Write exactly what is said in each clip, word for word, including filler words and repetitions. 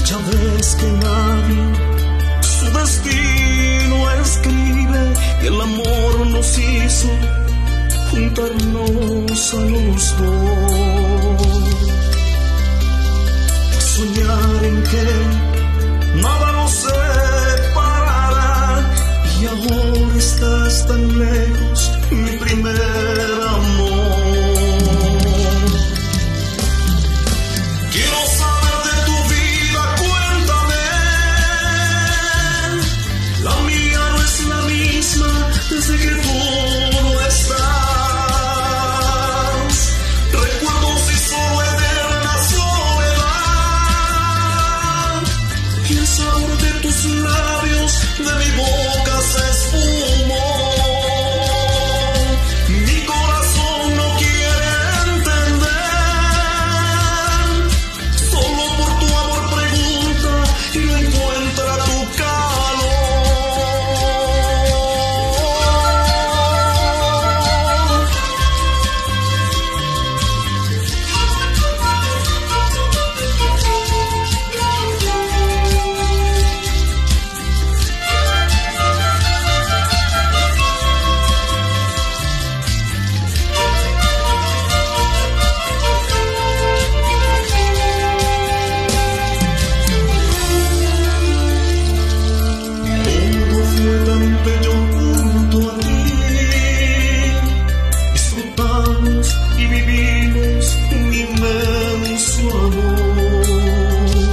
Ya ves que nadie su destino escribe, que el amor nos hizo juntarnos a los dos. Soñar en que nada nos separará, y ahora estás tan lejos, mi primer amor. Quiero saber de tu vida, cuéntame. La mía no es la misma desde que tú no estás. Recuerdos y solo eterna soledad, y el sabor de tus labios de mi boca se esfumó. Mi corazón no quiere entender, solo por tu amor pregunta y no encuentra tu calor. Todo fue tan bello junto a ti, disfrutamos y vivimos un inmenso amor.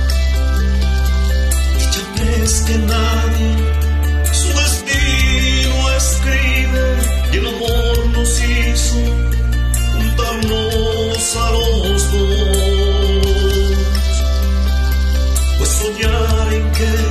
Y ya ves que nadie su destino escribe, y el amor nos hizo juntarnos a los dos. Pues soñar en que